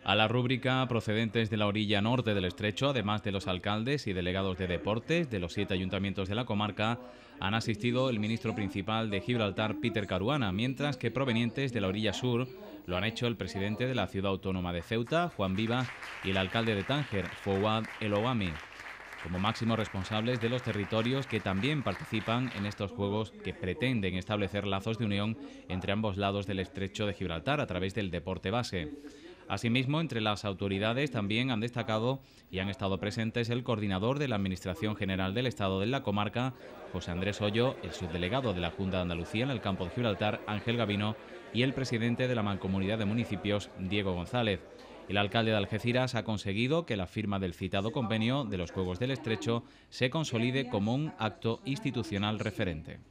A la rúbrica procedentes de la orilla norte del estrecho, además de los alcaldes y delegados de deportes de los 7 ayuntamientos de la comarca, han asistido el ministro principal de Gibraltar, Peter Caruana, mientras que provenientes de la orilla sur lo han hecho el presidente de la ciudad autónoma de Ceuta, Juan Vivas, y el alcalde de Tánger, Fouad El Ouami, como máximos responsables de los territorios que también participan en estos juegos que pretenden establecer lazos de unión entre ambos lados del estrecho de Gibraltar a través del deporte base. Asimismo, entre las autoridades también han destacado y han estado presentes el coordinador de la Administración General del Estado de la comarca, José Andrés Hoyo, el subdelegado de la Junta de Andalucía en el campo de Gibraltar, Ángel Gavino, y el presidente de la Mancomunidad de Municipios, Diego González. El alcalde de Algeciras ha conseguido que la firma del citado convenio de los Juegos del Estrecho se consolide como un acto institucional referente.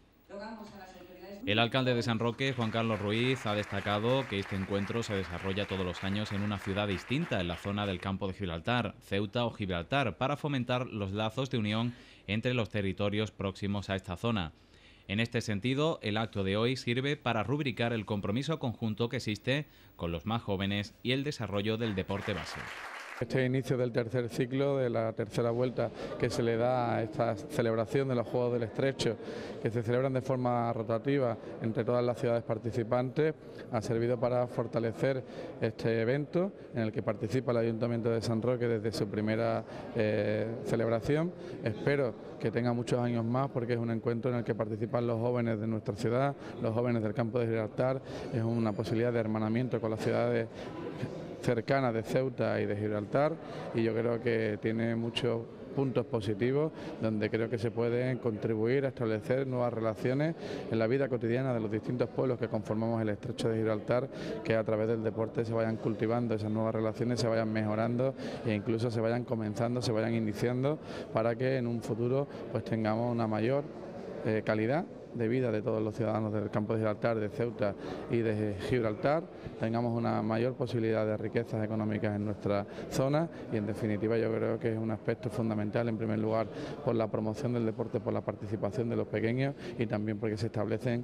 El alcalde de San Roque, Juan Carlos Ruiz, ha destacado que este encuentro se desarrolla todos los años en una ciudad distinta en la zona del campo de Gibraltar, Ceuta o Gibraltar, para fomentar los lazos de unión entre los territorios próximos a esta zona. En este sentido, el acto de hoy sirve para rubricar el compromiso conjunto que existe con los más jóvenes y el desarrollo del deporte base. Este inicio del tercer ciclo, de la tercera vuelta que se le da a esta celebración de los Juegos del Estrecho, que se celebran de forma rotativa entre todas las ciudades participantes, ha servido para fortalecer este evento en el que participa el Ayuntamiento de San Roque desde su primera celebración. Espero que tenga muchos años más porque es un encuentro en el que participan los jóvenes de nuestra ciudad, los jóvenes del campo de Gibraltar. Es una posibilidad de hermanamiento con las ciudades cercanas de Ceuta y de Gibraltar, y yo creo que tiene muchos puntos positivos donde creo que se pueden contribuir a establecer nuevas relaciones en la vida cotidiana de los distintos pueblos que conformamos el estrecho de Gibraltar, que a través del deporte se vayan cultivando esas nuevas relaciones, se vayan mejorando e incluso se vayan comenzando, se vayan iniciando, para que en un futuro pues tengamos una mayor calidad de vida de todos los ciudadanos del campo de Gibraltar, de Ceuta y de Gibraltar, tengamos una mayor posibilidad de riquezas económicas en nuestra zona, y en definitiva yo creo que es un aspecto fundamental, en primer lugar por la promoción del deporte, por la participación de los pequeños, y también porque se establecen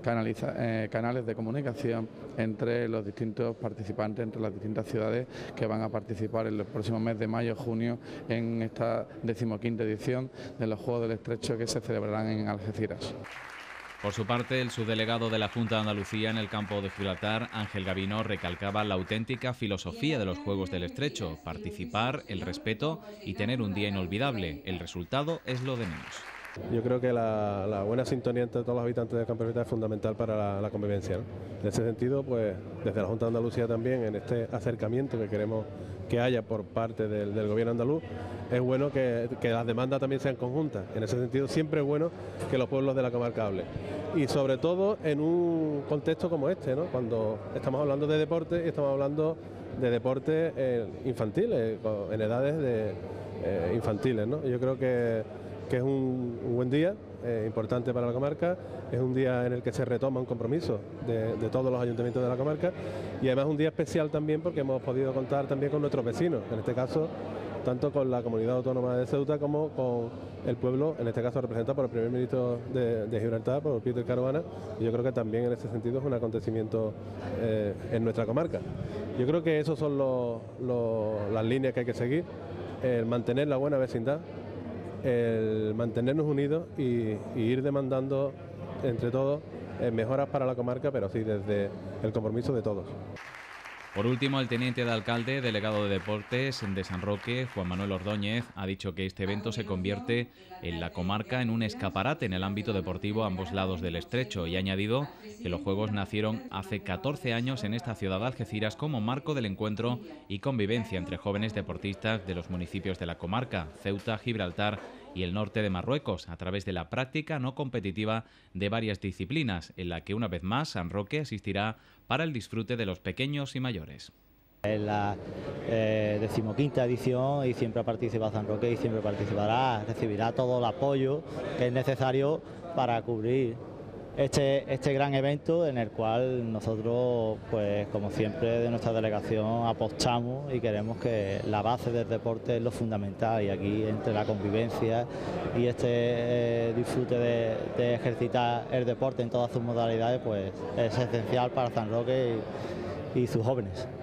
canales de comunicación entre los distintos participantes, entre las distintas ciudades que van a participar en los próximos meses de mayo, junio, en esta 15ª edición de los Juegos del Estrecho que se celebrarán en Algeciras. Por su parte, el subdelegado de la Junta de Andalucía en el campo de Gibraltar, Ángel Gavino, recalcaba la auténtica filosofía de los Juegos del Estrecho: participar, el respeto y tener un día inolvidable. El resultado es lo de menos. Yo creo que la buena sintonía entre todos los habitantes del campo de Gibraltar es fundamental para la convivencia, ¿no? En ese sentido, pues desde la Junta de Andalucía también, en este acercamiento que queremos que haya por parte del gobierno andaluz, es bueno que las demandas también sean conjuntas. En ese sentido, siempre es bueno que los pueblos de la comarca hablen. Y sobre todo en un contexto como este, ¿no? Cuando estamos hablando de deporte, y estamos hablando de deportes infantiles, en edades infantiles, ¿no? Yo creo que es un buen día, importante para la comarca. Es un día en el que se retoma un compromiso de todos los ayuntamientos de la comarca, y además un día especial también porque hemos podido contar también con nuestros vecinos, en este caso tanto con la comunidad autónoma de Ceuta como con el pueblo, en este caso representado por el primer ministro de Gibraltar, por Peter Caruana, y yo creo que también en ese sentido es un acontecimiento en nuestra comarca. Yo creo que esos son las líneas que hay que seguir: el mantener la buena vecindad, el mantenernos unidos y ir demandando entre todos mejoras para la comarca, pero sí desde el compromiso de todos. Por último, el teniente de alcalde, delegado de Deportes de San Roque, Juan Manuel Ordóñez, ha dicho que este evento se convierte en la comarca en un escaparate en el ámbito deportivo a ambos lados del estrecho, y ha añadido que los Juegos nacieron hace 14 años en esta ciudad de Algeciras como marco del encuentro y convivencia entre jóvenes deportistas de los municipios de la comarca, Ceuta, Gibraltar y el norte de Marruecos, a través de la práctica no competitiva de varias disciplinas, en la que una vez más San Roque asistirá para el disfrute de los pequeños y mayores. Es la 15ª edición y siempre ha participado San Roque y siempre participará, recibirá todo el apoyo que es necesario para cubrir este gran evento, en el cual nosotros, pues como siempre de nuestra delegación, apostamos y queremos que la base del deporte es lo fundamental, y aquí entre la convivencia y este disfrute de ejercitar el deporte en todas sus modalidades, pues es esencial para San Roque y sus jóvenes.